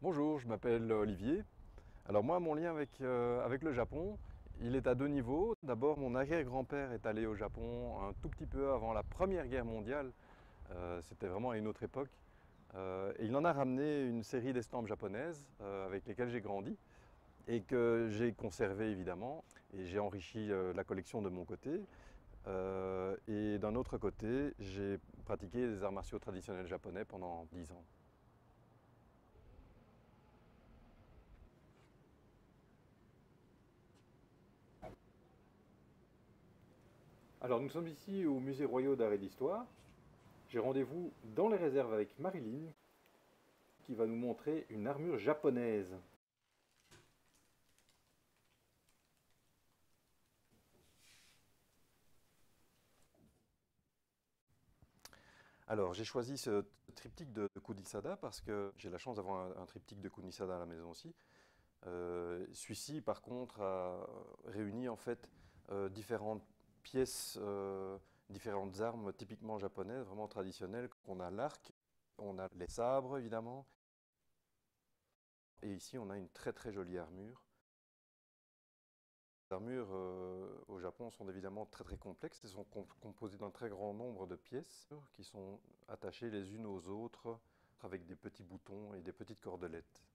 Bonjour, je m'appelle Olivier. Alors moi, mon lien avec le Japon, il est à deux niveaux. D'abord, mon arrière-grand-père est allé au Japon un tout petit peu avant la Première Guerre mondiale. C'était vraiment à une autre époque. Et il en a ramené une série d'estampes japonaises avec lesquelles j'ai grandi et que j'ai conservé évidemment. Et j'ai enrichi la collection de mon côté. Et d'un autre côté, j'ai pratiqué des arts martiaux traditionnels japonais pendant 10 ans. Alors nous sommes ici au Musée royal d'art et d'histoire. J'ai rendez-vous dans les réserves avec Marilyn qui va nous montrer une armure japonaise. Alors j'ai choisi ce triptyque de Kunisada parce que j'ai la chance d'avoir un triptyque de Kunisada à la maison aussi. Celui-ci par contre a réuni en fait différentes pièces, différentes armes typiquement japonaises, vraiment traditionnelles. On a l'arc, on a les sabres évidemment, et ici on a une très très jolie armure. Les armures au Japon sont évidemment très très complexes. Elles sont composées d'un très grand nombre de pièces qui sont attachées les unes aux autres avec des petits boutons et des petites cordelettes.